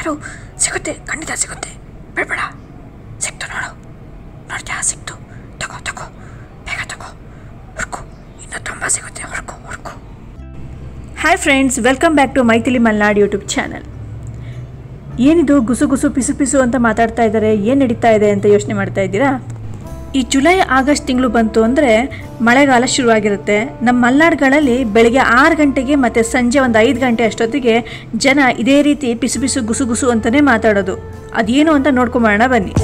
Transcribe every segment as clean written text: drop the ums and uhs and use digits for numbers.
ಯಾರು ಸಿಗುತ್ತೆ, ಖಂಡಿತ ಸಿಗುತ್ತೆ, ಬೇಡ ಸಿಕ್ತು ನೋಡು, ನೋಡ್ತೀಯಾ ಸಿಕ್ತು, ತಗೋ ತಗೋ ಬೇಗ ತಗೋ, ಹುಡ್ಕು, ಇನ್ನೂ ತುಂಬ ಸಿಗುತ್ತೆ, ಹುಡ್ಕು ಹುಡ್ಕು. Hi friends, welcome back to Maithili Malnad YouTube channel. ಏನಿದು ಗುಸು ಗುಸು ಪಿಸು ಪಿಸು ಅಂತ ಮಾತಾಡ್ತಾ ಇದ್ದಾರೆ, ಏನು ನಡೀತಾ ಇದೆ ಅಂತ ಯೋಚನೆ ಮಾಡ್ತಾ ಇದ್ದೀರಾ? ಈ ಜುಲೈ ಆಗಸ್ಟ್ ತಿಂಗಳು ಬಂತು ಅಂದರೆ ಮಳೆಗಾಲ ಶುರುವಾಗಿರುತ್ತೆ. ನಮ್ಮ ಮಲೆನಾಡುಗಳಲ್ಲಿ ಬೆಳಗ್ಗೆ 6 ಗಂಟೆಗೆ ಮತ್ತು ಸಂಜೆ ಒಂದು 5 ಗಂಟೆ ಅಷ್ಟೊತ್ತಿಗೆ ಜನ ಇದೇ ರೀತಿ ಪಿಸು ಪಿಸು ಗುಸು ಗುಸು ಅಂತಲೇ ಮಾತಾಡೋದು. ಅದೇನು ಅಂತ ನೋಡ್ಕೊಂಬರೋಣ ಬನ್ನಿ.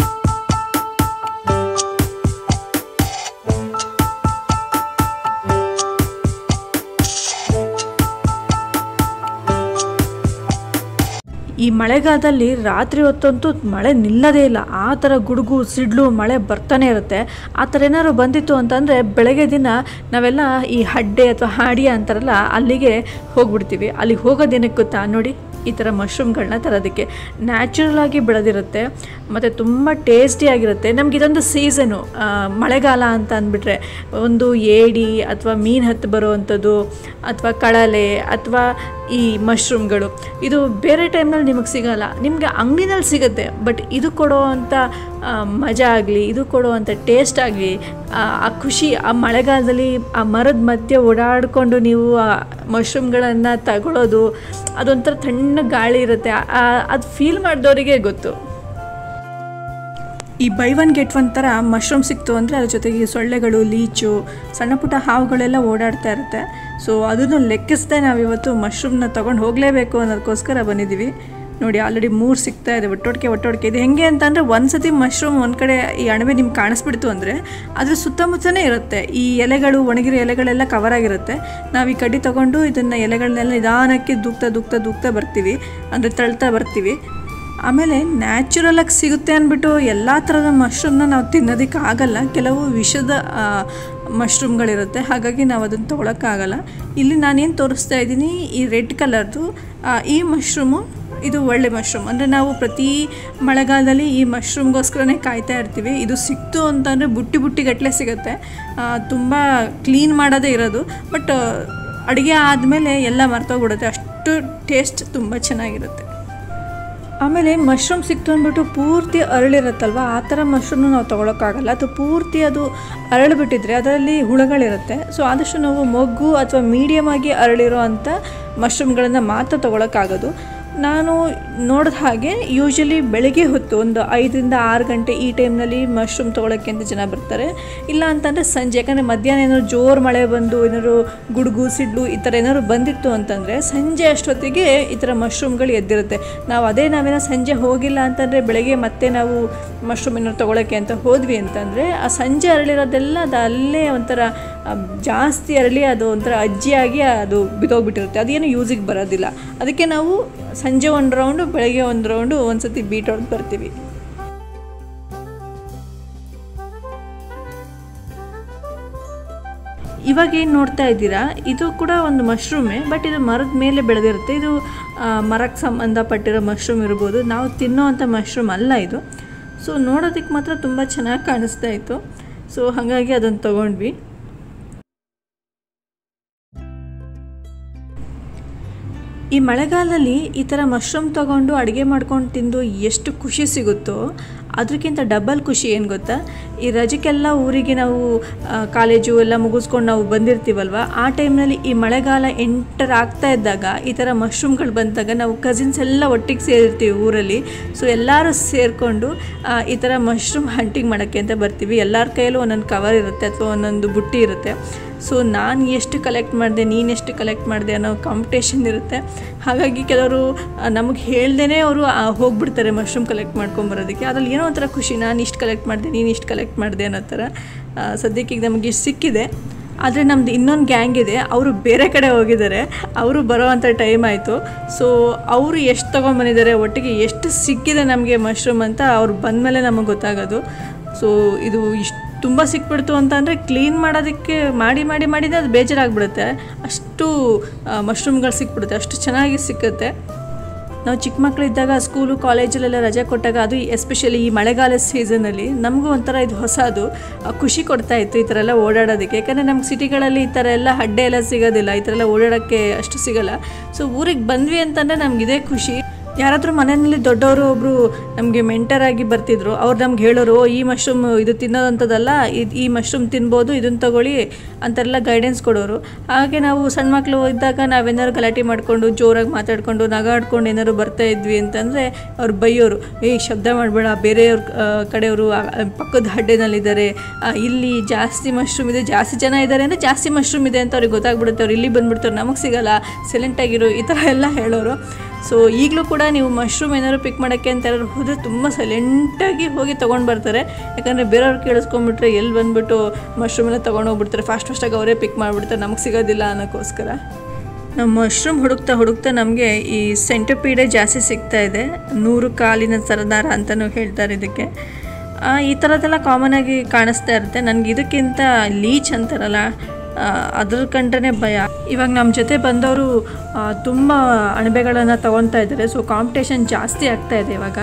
ಈ ಮಳೆಗಾಲದಲ್ಲಿ ರಾತ್ರಿ ಹೊತ್ತಂತೂ ಮಳೆ ನಿಲ್ಲದೇ ಇಲ್ಲ, ಆ ಥರ ಗುಡುಗು ಸಿಡ್ಲು ಮಳೆ ಬರ್ತಾನೆ ಇರುತ್ತೆ. ಆ ಥರ ಏನಾದ್ರು ಬಂದಿತ್ತು ಅಂತಂದರೆ ಬೆಳಗ್ಗೆ ದಿನ ನಾವೆಲ್ಲ ಈ ಹಡ್ಡೆ ಅಥವಾ ಹಾಡಿಯ ಅಂತಾರಲ್ಲ ಅಲ್ಲಿಗೆ ಹೋಗ್ಬಿಡ್ತೀವಿ. ಅಲ್ಲಿಗೆ ಹೋಗೋದೇನಕ್ಕೆ ಗೊತ್ತಾ ನೋಡಿ, ಈ ಥರ ಮಶ್ರೂಮ್ಗಳನ್ನ ತರೋದಕ್ಕೆ. ನ್ಯಾಚುರಲ್ ಆಗಿ ಬೆಳೆದಿರುತ್ತೆ ಮತ್ತು ತುಂಬ ಟೇಸ್ಟಿಯಾಗಿರುತ್ತೆ. ನಮ್ಗೆ ಇದೊಂದು ಸೀಸನು, ಮಳೆಗಾಲ ಅಂತ ಅಂದ್ಬಿಟ್ರೆ ಒಂದು ಏಡಿ ಅಥವಾ ಮೀನು ಹತ್ತು ಬರೋವಂಥದ್ದು ಅಥವಾ ಕಳಲೆ ಅಥವಾ ಈ ಮಶ್ರೂಮ್ಗಳು, ಇದು ಬೇರೆ ಟೈಮ್ನಲ್ಲಿ ನಿಮಗೆ ಸಿಗೋಲ್ಲ, ನಿಮಗೆ ಅಂಗಡಿನಲ್ಲಿ ಸಿಗುತ್ತೆ. ಬಟ್ ಇದು ಕೊಡೋವಂಥ ಮಜಾ ಆಗಲಿ, ಇದು ಕೊಡೋವಂಥ ಟೇಸ್ಟ್ ಆಗಲಿ, ಆ ಖುಷಿ, ಆ ಮಳೆಗಾಲದಲ್ಲಿ ಆ ಮರದ ಮಧ್ಯೆ ಓಡಾಡಿಕೊಂಡು ನೀವು ಆ ಮಶ್ರೂಮ್ಗಳನ್ನು ತಗೊಳ್ಳೋದು, ಅದೊಂಥರ ತಣ್ಣ ಗಾಳಿ ಇರುತ್ತೆ, ಅದು ಫೀಲ್ ಮಾಡಿದವರಿಗೆ ಗೊತ್ತು. ಈ ಬೈ ಒನ್ ಗೆಟ್ ಒನ್ ಥರ ಮಶ್ರೂಮ್ ಸಿಕ್ತು ಅಂದರೆ ಅದ್ರ ಜೊತೆಗೆ ಸೊಳ್ಳೆಗಳು, ಲೀಚು, ಸಣ್ಣ ಪುಟ್ಟ ಹಾವುಗಳೆಲ್ಲ ಓಡಾಡ್ತಾ ಇರುತ್ತೆ. ಸೊ ಅದನ್ನು ಲೆಕ್ಕಿಸದೆ ನಾವಿವತ್ತು ಮಶ್ರೂಮ್ನ ತೊಗೊಂಡು ಹೋಗಲೇಬೇಕು ಅನ್ನೋದಕ್ಕೋಸ್ಕರ ಬಂದಿದ್ದೀವಿ. ನೋಡಿ ಆಲ್ರೆಡಿ 3 ಸಿಗ್ತಾ ಇದೆ ಒಟ್ಟೊಟ್ಟಿಗೆ. ಇದು ಹೆಂಗೆ ಅಂತಂದರೆ ಒಂದು ಸತಿ ಮಶ್ರೂಮ್ ಒಂದು ಕಡೆ ಈ ಅಣಬೆ ನಿಮ್ಗೆ ಕಾಣಿಸ್ಬಿಡ್ತು ಅಂದರೆ ಅದ್ರ ಸುತ್ತಮುತ್ತನೇ ಇರುತ್ತೆ, ಈ ಎಲೆಗಳು, ಒಣಗಿರೋ ಎಲೆಗಳೆಲ್ಲ ಕವರ್ ಆಗಿರುತ್ತೆ. ನಾವು ಈ ಕಡ್ಡಿ ತೊಗೊಂಡು ಇದನ್ನು ಎಲೆಗಳನ್ನೆಲ್ಲ ನಿಧಾನಕ್ಕೆ ದೂಕ್ತಾ ಬರ್ತೀವಿ, ಅಂದರೆ ತಳ್ತಾ ಬರ್ತೀವಿ. ಆಮೇಲೆ ನ್ಯಾಚುರಲಾಗಿ ಸಿಗುತ್ತೆ ಅಂದ್ಬಿಟ್ಟು ಎಲ್ಲ ಥರದ ಮಶ್ರೂಮ್ನ ನಾವು ತಿನ್ನೋದಕ್ಕೆ ಆಗಲ್ಲ, ಕೆಲವು ವಿಷದ ಮಶ್ರೂಮ್ಗಳಿರುತ್ತೆ, ಹಾಗಾಗಿ ನಾವು ಅದನ್ನು ತೊಗೊಳಕ್ಕಾಗಲ್ಲ. ಇಲ್ಲಿ ನಾನೇನು ತೋರಿಸ್ತಾ ಇದ್ದೀನಿ, ಈ ರೆಡ್ ಕಲರ್ದು ಈ ಮಶ್ರೂಮು, ಇದು ಒಳ್ಳೆ ಮಶ್ರೂಮ್. ಅಂದರೆ ನಾವು ಪ್ರತಿ ಮಳೆಗಾಲದಲ್ಲಿ ಈ ಮಶ್ರೂಮ್ಗೋಸ್ಕರನೇ ಕಾಯ್ತಾ ಇರ್ತೀವಿ. ಇದು ಸಿಕ್ತು ಅಂತಂದರೆ ಬುಟ್ಟಿ ಗಟ್ಟಲೆ ಸಿಗುತ್ತೆ, ತುಂಬ ಕ್ಲೀನ್ ಮಾಡೋದೇ ಇರೋದು. ಬಟ್ ಅಡುಗೆ ಆದಮೇಲೆ ಎಲ್ಲ ಮರ್ತೋಗ್ಬಿಡುತ್ತೆ, ಅಷ್ಟು ಟೇಸ್ಟ್ ತುಂಬ ಚೆನ್ನಾಗಿರುತ್ತೆ. ಆಮೇಲೆ ಮಶ್ರೂಮ್ ಸಿಕ್ತು ಅಂದ್ಬಿಟ್ಟು ಪೂರ್ತಿ ಅರಳಿರುತ್ತಲ್ವ, ಆ ಥರ ಮಶ್ರೂಮ್ನ ನಾವು ತೊಗೊಳಕ್ಕಾಗಲ್ಲ. ಅದು ಪೂರ್ತಿ ಅದು ಅರಳಿಬಿಟ್ಟಿದ್ರೆ ಅದರಲ್ಲಿ ಹುಳುಗಳಿರುತ್ತೆ. ಸೊ ಆದಷ್ಟು ನಾವು ಮೊಗ್ಗು ಅಥವಾ ಮೀಡಿಯಮ್ ಆಗಿ ಅರಳಿರೋ ಅಂಥ ಮಶ್ರೂಮ್ಗಳನ್ನು ಮಾತ್ರ ತೊಗೊಳಕ್ಕಾಗೋದು. ನಾನು ನೋಡಿದ ಹಾಗೆ ಯೂಶ್ವಲಿ ಬೆಳಗ್ಗೆ ಹೊತ್ತು ಒಂದು 5ರಿಂದ 6 ಗಂಟೆ ಈ ಟೈಮ್ನಲ್ಲಿ ಮಶ್ರೂಮ್ ತೊಗೊಳಕ್ಕೆ ಅಂತ ಜನ ಬರ್ತಾರೆ. ಇಲ್ಲ ಅಂತಂದರೆ ಸಂಜೆ, ಯಾಕಂದರೆ ಮಧ್ಯಾಹ್ನ ಏನಾದ್ರು ಜೋರು ಮಳೆ ಬಂದು ಏನಾದ್ರು ಗುಡುಗು ಸಿಡ್ಲು ಈ ಥರ ಏನಾದ್ರು ಬಂದಿತ್ತು ಅಂತಂದರೆ ಸಂಜೆ ಅಷ್ಟೊತ್ತಿಗೆ ಈ ಥರ ಮಶ್ರೂಮ್ಗಳು ಎದ್ದಿರುತ್ತೆ. ನಾವೇನೋ ಸಂಜೆ ಹೋಗಿಲ್ಲ ಅಂತಂದರೆ ಬೆಳಗ್ಗೆ ಮತ್ತೆ ನಾವು ಮಶ್ರೂಮ್ ಏನಾದ್ರು ತೊಗೊಳಕ್ಕೆ ಅಂತ ಹೋದ್ವಿ ಅಂತಂದರೆ ಆ ಸಂಜೆ ಅರಳಿರೋದೆಲ್ಲ ಅದು ಅಲ್ಲೇ ಒಂಥರ ಜಾಸ್ತಿ ಅರಳಿ ಅದು ಒಂಥರ ಅಜ್ಜಿಯಾಗಿ ಅದು ಬಿದ್ದೋಗ್ಬಿಟ್ಟಿರುತ್ತೆ, ಅದೇನು ಯೂಸಿಗೆ ಬರೋದಿಲ್ಲ. ಅದಕ್ಕೆ ನಾವು ಸಂಜೆ 1 ರೌಂಡು, ಬೆಳಗ್ಗೆ 1 ರೌಂಡು ಒಂದು ಸತಿ ಬೀಟ್ ಹೊಡೆದು ಬರ್ತೀವಿ. ಇವಾಗ ಏನು ನೋಡ್ತಾ ಇದ್ದೀರಾ, ಇದು ಕೂಡ ಒಂದು ಮಶ್ರೂಮೇ, ಬಟ್ ಇದು ಮರದ ಮೇಲೆ ಬೆಳೆದಿರುತ್ತೆ. ಇದು ಮರಕ್ಕೆ ಸಂಬಂಧಪಟ್ಟಿರೋ ಮಶ್ರೂಮ್ ಇರ್ಬೋದು, ನಾವು ತಿನ್ನೋ ಅಂಥ ಮಶ್ರೂಮ್ ಅಲ್ಲ ಇದು. ಸೊ ನೋಡೋದಕ್ಕೆ ಮಾತ್ರ ತುಂಬ ಚೆನ್ನಾಗಿ ಕಾಣಿಸ್ತಾ ಇತ್ತು. ಸೊ ಹಾಗಾಗಿ ಅದನ್ನು ತೊಗೊಂಡ್ವಿ. ಈ ಮಳೆಗಾಲದಲ್ಲಿ ಈ ಥರ ಮಶ್ರೂಮ್ ತೊಗೊಂಡು ಅಡುಗೆ ಮಾಡ್ಕೊಂಡು ತಿಂದು ಎಷ್ಟು ಖುಷಿ ಸಿಗುತ್ತೋ ಅದಕ್ಕಿಂತ ಡಬಲ್ ಖುಷಿ ಏನು ಗೊತ್ತಾ, ಈ ರಜಕ್ಕೆಲ್ಲ ಊರಿಗೆ ನಾವು ಕಾಲೇಜು ಎಲ್ಲ ಮುಗಿಸ್ಕೊಂಡು ನಾವು ಬಂದಿರ್ತೀವಲ್ವ, ಆ ಟೈಮ್ನಲ್ಲಿ ಈ ಮಳೆಗಾಲ ಎಂಟರ್ ಆಗ್ತಾ ಇದ್ದಾಗ ಈ ಥರ ಮಶ್ರೂಮ್ಗಳು ಬಂದಾಗ ನಾವು ಕಸಿನ್ಸ್ ಎಲ್ಲ ಒಟ್ಟಿಗೆ ಸೇರಿರ್ತೀವಿ ಊರಲ್ಲಿ. ಸೊ ಎಲ್ಲರೂ ಸೇರಿಕೊಂಡು ಈ ಥರ ಮಶ್ರೂಮ್ ಹಂಟಿಂಗ್ ಮಾಡೋಕ್ಕೆ ಅಂತ ಬರ್ತೀವಿ. ಎಲ್ಲರ ಕೈಯಲ್ಲೂ ಒಂದೊಂದು ಕವರ್ ಇರುತ್ತೆ ಅಥವಾ ಒಂದೊಂದು ಬುಟ್ಟಿ ಇರುತ್ತೆ. ಸೊ ನಾನು ಎಷ್ಟು ಕಲೆಕ್ಟ್ ಮಾಡಿದೆ, ನೀನೆಷ್ಟು ಕಲೆಕ್ಟ್ ಮಾಡಿದೆ ಅನ್ನೋ ಕಾಂಪಿಟೇಷನ್ ಇರುತ್ತೆ. ಹಾಗಾಗಿ ಕೆಲವರು ನಮಗೆ ಹೇಳ್ದೇ ಅವರು ಹೋಗ್ಬಿಡ್ತಾರೆ ಮಶ್ರೂಮ್ ಕಲೆಕ್ಟ್ ಮಾಡ್ಕೊಂಬರೋದಕ್ಕೆ. ಅದ್ರಲ್ಲಿ ಏನೋ ಒಂಥರ ಖುಷಿ, ನಾನು ಇಷ್ಟು ಕಲೆಕ್ಟ್ ಮಾಡಿದೆ, ನೀನು ಇಷ್ಟು ಕಲೆಕ್ಟ್ ಮಾಡಿದೆ ಅನ್ನೋ ಥರ. ಸದ್ಯಕ್ಕೆ ಈಗ ನಮಗೆ ಇಷ್ಟು ಸಿಕ್ಕಿದೆ. ಆದರೆ ನಮ್ಮದು ಇನ್ನೊಂದು ಗ್ಯಾಂಗ್ ಇದೆ, ಅವರು ಬೇರೆ ಕಡೆ ಹೋಗಿದ್ದಾರೆ, ಅವರು ಬರೋ ಅಂಥ ಟೈಮ್ ಆಯಿತು. ಸೊ ಅವರು ಎಷ್ಟು ತೊಗೊಂಬಂದಿದ್ದಾರೆ, ಒಟ್ಟಿಗೆ ಎಷ್ಟು ಸಿಕ್ಕಿದೆ ನಮಗೆ ಮಶ್ರೂಮ್ ಅಂತ ಅವ್ರು ಬಂದಮೇಲೆ ನಮಗೆ ಗೊತ್ತಾಗೋದು. ಸೊ ಇದು ಇಷ್ಟು ತುಂಬ ಸಿಕ್ಬಿಡ್ತು ಅಂತಂದರೆ ಕ್ಲೀನ್ ಮಾಡೋದಕ್ಕೆ ಮಾಡಿದ್ರೆ ಅದು ಬೇಜಾರಾಗ್ಬಿಡುತ್ತೆ, ಅಷ್ಟು ಮಶ್ರೂಮ್ಗಳು ಸಿಕ್ಬಿಡುತ್ತೆ, ಅಷ್ಟು ಚೆನ್ನಾಗಿ ಸಿಕ್ಕುತ್ತೆ. ನಾವು ಚಿಕ್ಕ ಮಕ್ಕಳಿದ್ದಾಗ ಸ್ಕೂಲು ಕಾಲೇಜಲ್ಲೆಲ್ಲ ರಜೆ ಕೊಟ್ಟಾಗ, ಅದು ಎಸ್ಪೆಷಲಿ ಈ ಮಳೆಗಾಲದ ಸೀಸನಲ್ಲಿ ನಮಗೂ ಒಂಥರ ಇದು ಹೊಸದು ಖುಷಿ ಕೊಡ್ತಾಯಿತ್ತು ಈ ಥರ ಎಲ್ಲ ಓಡಾಡೋದಕ್ಕೆ. ಯಾಕಂದರೆ ನಮ್ಗೆ ಸಿಟಿಗಳಲ್ಲಿ ಈ ಥರ ಎಲ್ಲ ಅಡ್ಡೆ ಎಲ್ಲ ಸಿಗೋದಿಲ್ಲ, ಈ ಥರ ಎಲ್ಲ ಓಡಾಡೋಕ್ಕೆ ಅಷ್ಟು ಸಿಗೋಲ್ಲ. ಸೊ ಊರಿಗೆ ಬಂದ್ವಿ ಅಂತಂದರೆ ನಮಗಿದೇ ಖುಷಿ. ಯಾರಾದರೂ ಮನೆಯಲ್ಲಿ ದೊಡ್ಡವರು ಒಬ್ಬರು ನಮಗೆ ಮೆಂಟರಾಗಿ ಬರ್ತಿದ್ರು, ಅವ್ರು ನಮ್ಗೆ ಹೇಳೋರು ಈ ಮಶ್ರೂಮ್ ಇದು ತಿನ್ನೋದಂಥದ್ದಲ್ಲ, ಈ ಮಶ್ರೂಮ್ ತಿನ್ಬೋದು, ಇದನ್ನು ತಗೊಳ್ಳಿ ಅಂತೆಲ್ಲ ಗೈಡೆನ್ಸ್ ಕೊಡೋರು. ಹಾಗೆ ನಾವು ಸಣ್ಣ ಮಕ್ಕಳು ಇದ್ದಾಗ ನಾವೇನಾದ್ರು ಗಲಾಟೆ ಮಾಡಿಕೊಂಡು ಜೋರಾಗಿ ಮಾತಾಡ್ಕೊಂಡು ನಗಾಡ್ಕೊಂಡು ಏನಾದ್ರು ಬರ್ತಾ ಇದ್ವಿ ಅಂತಂದರೆ ಅವ್ರು ಬೈಯೋರು, ಶಬ್ದ ಮಾಡಬೇಡ, ಬೇರೆಯವ್ರ ಕಡೆಯವರು ಪಕ್ಕದ ಹಡ್ಡೆನಲ್ಲಿದ್ದಾರೆ, ಇಲ್ಲಿ ಜಾಸ್ತಿ ಮಶ್ರೂಮ್ ಇದೆ, ಜಾಸ್ತಿ ಜನ ಇದ್ದಾರೆ ಅಂದರೆ ಜಾಸ್ತಿ ಮಶ್ರೂಮ್ ಇದೆ ಅಂತ ಅವ್ರಿಗೆ ಗೊತ್ತಾಗ್ಬಿಡುತ್ತೆ, ಅವ್ರು ಇಲ್ಲಿ ಬಂದುಬಿಡ್ತಾರೆ, ನಮಗೆ ಸಿಗೋಲ್ಲ, ಸೈಲೆಂಟಾಗಿರು, ಈ ಥರ ಎಲ್ಲ ಹೇಳೋರು. ಸೊ ಈಗಲೂ ಕೂಡ ನೀವು ಮಶ್ರೂಮ್ ಏನಾದ್ರು ಪಿಕ್ ಮಾಡೋಕ್ಕೆ ಅಂತ ಯಾರು ಹೋದರೆ ತುಂಬ ಸೈಲೆಂಟಾಗಿ ಹೋಗಿ ತೊಗೊಂಡು ಬರ್ತಾರೆ. ಯಾಕಂದರೆ ಬೇರೆಯವ್ರು ಕೇಳಿಸ್ಕೊಂಡ್ಬಿಟ್ರೆ ಎಲ್ಲಿ ಬಂದುಬಿಟ್ಟು ಮಶ್ರೂಮೆಲ್ಲ ತೊಗೊಂಡೋಗ್ಬಿಡ್ತಾರೆ, ಫಾಸ್ಟಾಗಿ ಅವರೇ ಪಿಕ್ ಮಾಡಿಬಿಡ್ತಾರೆ, ನಮಗೆ ಸಿಗೋದಿಲ್ಲ ಅನ್ನೋಕ್ಕೋಸ್ಕರ. ನಾವು ಮಶ್ರೂಮ್ ಹುಡುಕ್ತಾ ನಮಗೆ ಈ ಸೆಂಟರ್ಪೀಡೆ ಜಾಸ್ತಿ ಸಿಗ್ತಾ ಇದೆ, 100 ಕಾಲಿನ ಸರದಾರ ಅಂತಲೂ ಹೇಳ್ತಾರೆ ಇದಕ್ಕೆ. ಈ ಥರದ್ದೆಲ್ಲ ಕಾಮನಾಗಿ ಕಾಣಿಸ್ತಾ ಇರುತ್ತೆ. ನನಗೆ ಇದಕ್ಕಿಂತ ಲೀಚ್ ಅಂತಾರಲ್ಲ ಅದ್ರ ಕಂಡ್ರೆ ಭಯ. ಇವಾಗ ನಮ್ಮ ಜೊತೆ ಬಂದವರು ತುಂಬ ಅಣಬೆಗಳನ್ನು ತಗೊತಾ ಇದ್ದಾರೆ. ಸೊ ಕಾಂಪಿಟೇಷನ್ ಜಾಸ್ತಿ ಆಗ್ತಾ ಇದೆ ಇವಾಗ.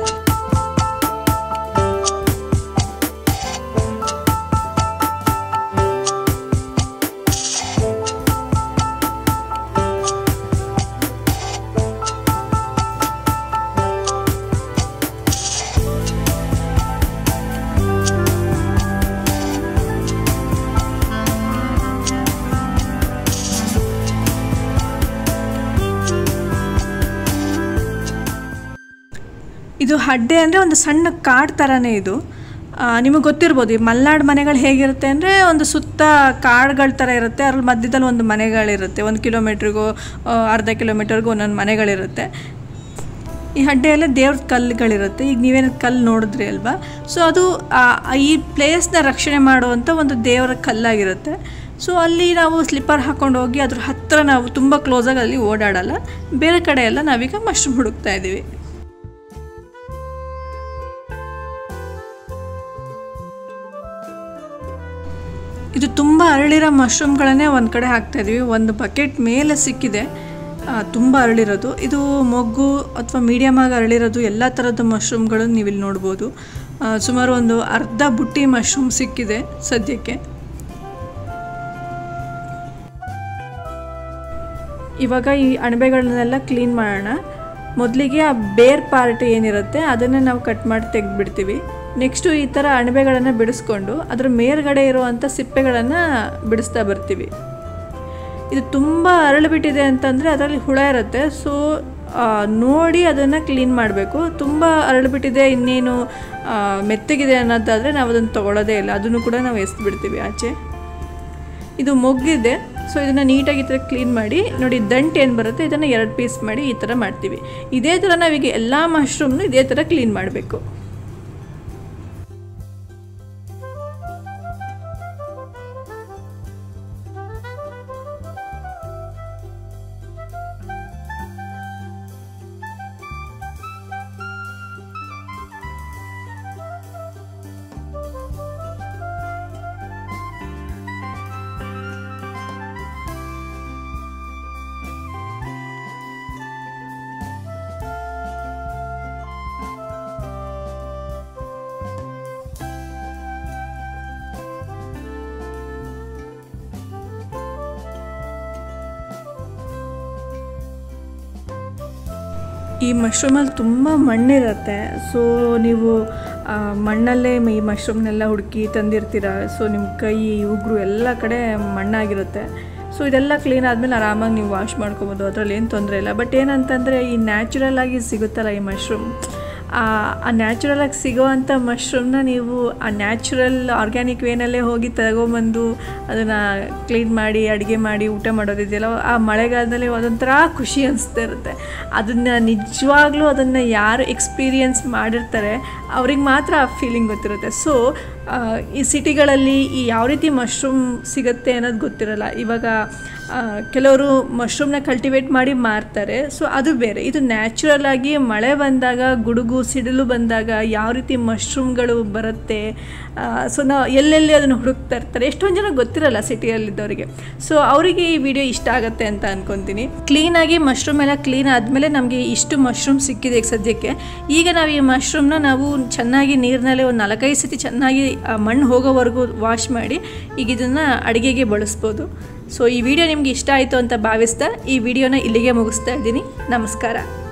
ಇದು ಹಡ್ಡೆ ಅಂದರೆ ಒಂದು ಸಣ್ಣ ಕಾಡು ಥರನೇ ಇದು. ನಿಮಗೆ ಗೊತ್ತಿರ್ಬೋದು ಈ ಮಲೆನಾಡು ಮನೆಗಳು ಹೇಗಿರುತ್ತೆ ಅಂದರೆ ಒಂದು ಸುತ್ತ ಕಾಡುಗಳ ಥರ ಇರುತ್ತೆ, ಅದ್ರ ಮಧ್ಯದಲ್ಲಿ ಒಂದು ಮನೆಗಳಿರುತ್ತೆ, 1 ಕಿಲೋಮೀಟ್ರಿಗೂ ಅರ್ಧ ಕಿಲೋಮೀಟರ್ಗೂ ಒಂದೊಂದು ಮನೆಗಳಿರುತ್ತೆ. ಈ ಹಡ್ಡೆಯಲ್ಲೇ ದೇವ್ರ ಕಲ್ಲುಗಳಿರುತ್ತೆ. ಈಗ ನೀವೇನು ಕಲ್ಲು ನೋಡಿದ್ರಿ ಅಲ್ವಾ, ಸೊ ಅದು ಈ ಪ್ಲೇಸ್ನ ರಕ್ಷಣೆ ಮಾಡುವಂಥ ಒಂದು ದೇವರ ಕಲ್ಲಾಗಿರುತ್ತೆ. ಸೊ ಅಲ್ಲಿ ನಾವು ಸ್ಲಿಪ್ಪರ್ ಹಾಕ್ಕೊಂಡು ಹೋಗಿ ಅದ್ರ ಹತ್ತಿರ ನಾವು ತುಂಬ ಕ್ಲೋಸಾಗಿ ಅಲ್ಲಿ ಓಡಾಡಲ್ಲ. ಬೇರೆ ಕಡೆ ಎಲ್ಲ ನಾವೀಗ ಮಶ್ರೂಮ್ ಹುಡುಕ್ತಾ ಇದ್ದೀವಿ. ಇದು ತುಂಬ ಅರಳಿರೋ ಮಶ್ರೂಮ್ಗಳನ್ನೇ ಒಂದು ಕಡೆ ಹಾಕ್ತಾಯಿದ್ವಿ. ಒಂದು ಬಕೆಟ್ ಮೇಲೆ ಸಿಕ್ಕಿದೆ ತುಂಬ ಅರಳಿರೋದು. ಇದು ಮೊಗ್ಗು ಅಥವಾ ಮೀಡಿಯಮ್ ಆಗಿ ಅರಳಿರೋದು ಎಲ್ಲ ಥರದ ಮಶ್ರೂಮ್ಗಳನ್ನು ನೀವು ಇಲ್ಲಿ ನೋಡ್ಬೋದು. ಸುಮಾರು ಒಂದು ಅರ್ಧ ಬುಟ್ಟಿ ಮಶ್ರೂಮ್ ಸಿಕ್ಕಿದೆ ಸದ್ಯಕ್ಕೆ. ಇವಾಗ ಈ ಅಣಬೆಗಳನ್ನೆಲ್ಲ ಕ್ಲೀನ್ ಮಾಡೋಣ. ಮೊದಲಿಗೆ ಆ ಬೇರ್ ಪಾರ್ಟ್ ಏನಿರುತ್ತೆ ಅದನ್ನು ನಾವು ಕಟ್ ಮಾಡಿ ತೆಗೆದುಬಿಡ್ತೀವಿ. ನೆಕ್ಸ್ಟು ಈ ಥರ ಅಣಬೆಗಳನ್ನು ಬಿಡಿಸ್ಕೊಂಡು ಅದರ ಮೇಲ್ಗಡೆ ಇರುವಂಥ ಸಿಪ್ಪೆಗಳನ್ನು ಬಿಡಿಸ್ತಾ ಬರ್ತೀವಿ. ಇದು ತುಂಬ ಅರಳಿಬಿಟ್ಟಿದೆ ಅಂತಂದರೆ ಅದರಲ್ಲಿ ಹುಳ ಇರುತ್ತೆ. ಸೊ ನೋಡಿ ಅದನ್ನು ಕ್ಲೀನ್ ಮಾಡಬೇಕು. ತುಂಬ ಅರಳಿಬಿಟ್ಟಿದೆ, ಇನ್ನೇನು ಮೆತ್ತಗಿದೆ ಅನ್ನೋದಾದರೆ ನಾವು ಅದನ್ನು ತೊಗೊಳ್ಳೋದೇ ಇಲ್ಲ, ಅದನ್ನು ಕೂಡ ನಾವು ಎಸ್ಬಿಡ್ತೀವಿ ಆಚೆ. ಇದು ಮೊಗ್ಗಿದೆ. ಸೊ ಇದನ್ನು ನೀಟಾಗಿ ಈ ಥರ ಕ್ಲೀನ್ ಮಾಡಿ ನೋಡಿ, ದಂಟು ಏನು ಬರುತ್ತೆ ಇದನ್ನು 2 ಪೀಸ್ ಮಾಡಿ ಈ ಥರ ಮಾಡ್ತೀವಿ. ಇದೇ ಥರ ನಾವೀಗ ಎಲ್ಲ ಮಶ್ರೂಮ್ನು ಇದೇ ಥರ ಕ್ಲೀನ್ ಮಾಡಬೇಕು. ಈ ಮಶ್ರೂಮಲ್ಲಿ ತುಂಬ ಮಣ್ಣಿರುತ್ತೆ. ಸೊ ನೀವು ಮಣ್ಣಲ್ಲೇ ಈ ಮಶ್ರೂಮ್ನೆಲ್ಲ ಹುಡುಕಿ ತಂದಿರ್ತೀರ. ಸೊ ನಿಮ್ಮ ಕೈ ಉಗುರು ಎಲ್ಲ ಕಡೆ ಮಣ್ಣಾಗಿರುತ್ತೆ. ಸೊ ಇದೆಲ್ಲ ಕ್ಲೀನ್ ಆದಮೇಲೆ ಆರಾಮಾಗಿ ನೀವು ವಾಶ್ ಮಾಡ್ಕೊಬೋದು, ಅದರಲ್ಲಿ ಏನು ತೊಂದರೆ ಇಲ್ಲ. ಬಟ್ ಏನಂತಂದರೆ ಈ ನ್ಯಾಚುರಲ್ ಆಗಿ ಸಿಗುತ್ತಲ್ಲ ಈ ಮಶ್ರೂಮ್, ಆ ನ್ಯಾಚುರಲಾಗಿ ಸಿಗೋವಂಥ ಮಶ್ರೂಮ್ನ ನೀವು ಆ ನ್ಯಾಚುರಲ್ ಆರ್ಗ್ಯಾನಿಕ್ ವೇನಲ್ಲೇ ಹೋಗಿ ತಗೊಂಬಂದು ಅದನ್ನು ಕ್ಲೀನ್ ಮಾಡಿ ಅಡುಗೆ ಮಾಡಿ ಊಟ ಮಾಡೋದಿದೆಯಲ್ಲ, ಆ ಮಳೆಗಾಲದಲ್ಲಿ ಅದೊಂಥರ ಖುಷಿ ಅನಿಸ್ತಾ ಇರುತ್ತೆ. ಅದನ್ನು ನಿಜವಾಗ್ಲೂ ಅದನ್ನು ಯಾರು ಎಕ್ಸ್ಪೀರಿಯನ್ಸ್ ಮಾಡಿರ್ತಾರೆ ಅವ್ರಿಗೆ ಮಾತ್ರ ಆ ಫೀಲಿಂಗ್ ಗೊತ್ತಿರುತ್ತೆ. ಸೊ ಈ ಸಿಟಿಗಳಲ್ಲಿ ಈ ಯಾವ ರೀತಿ ಮಶ್ರೂಮ್ ಸಿಗುತ್ತೆ ಅನ್ನೋದು ಗೊತ್ತಿರಲ್ಲ. ಇವಾಗ ಕೆಲವರು ಮಶ್ರೂಮ್ನ ಕಲ್ಟಿವೇಟ್ ಮಾಡಿ ಮಾರ್ತಾರೆ. ಸೊ ಅದು ಬೇರೆ. ಇದು ನ್ಯಾಚುರಲ್ ಆಗಿ ಮಳೆ ಬಂದಾಗ, ಗುಡುಗು ಸಿಡಿಲು ಬಂದಾಗ ಯಾವ ರೀತಿ ಮಶ್ರೂಮ್ಗಳು ಬರುತ್ತೆ. ಸೊ ನಾವು ಎಲ್ಲೆಲ್ಲಿ ಅದನ್ನು ಹುಡುಕ್ತಾ ಇರ್ತಾರೆ. ಎಷ್ಟೊಂದು ಜನ ಗೊತ್ತಿರಲ್ಲ ಸಿಟಿಯಲ್ಲಿದ್ದವರಿಗೆ. ಸೊ ಅವರಿಗೆ ಈ ವಿಡಿಯೋ ಇಷ್ಟ ಆಗುತ್ತೆ ಅಂತ ಅಂದ್ಕೊತೀನಿ. ಕ್ಲೀನಾಗಿ ಮಶ್ರೂಮ್ ಎಲ್ಲ ಕ್ಲೀನ್ ಆದಮೇಲೆ ನಮಗೆ ಇಷ್ಟು ಮಶ್ರೂಮ್ ಸಿಕ್ಕಿದೆ ಈಗ ಸದ್ಯಕ್ಕೆ. ಈಗ ನಾವು ಈ ಮಶ್ರೂಮ್ನ ನಾವು ಚೆನ್ನಾಗಿ ನೀರಿನಲ್ಲಿ ಒಂದು 4-5 ಸತಿ ಚೆನ್ನಾಗಿ ಮಣ್ಣು ಹೋಗೋವರೆಗೂ ವಾಶ್ ಮಾಡಿ ಈಗ ಇದನ್ನು ಅಡುಗೆಗೆ ಬಳಸ್ಬೋದು. ಸೊ ಈ ವಿಡಿಯೋ ನಿಮಗೆ ಇಷ್ಟ ಆಯಿತು ಅಂತ ಭಾವಿಸ್ತಾ ಈ ವಿಡಿಯೋನ ಇಲ್ಲಿಗೆ ಮುಗಿಸ್ತಾ ಇದ್ದೀನಿ. ನಮಸ್ಕಾರ.